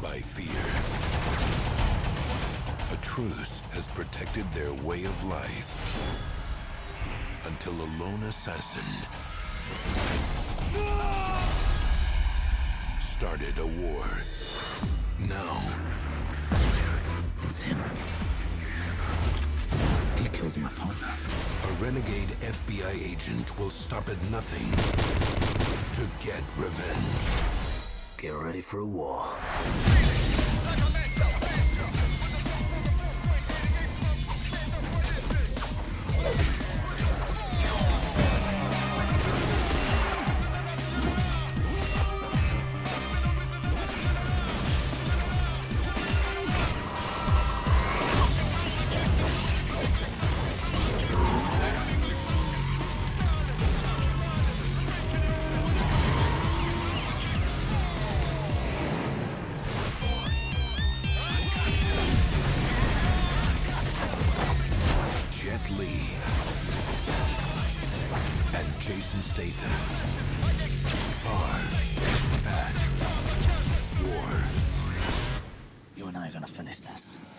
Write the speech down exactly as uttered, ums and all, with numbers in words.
by fear. A truce has protected their way of life until a lone assassin started a war. Now, it's him. He killed my partner. A renegade F B I agent will stop at nothing to get revenge. Get ready for a war. Statham are at war. You and I are gonna finish this.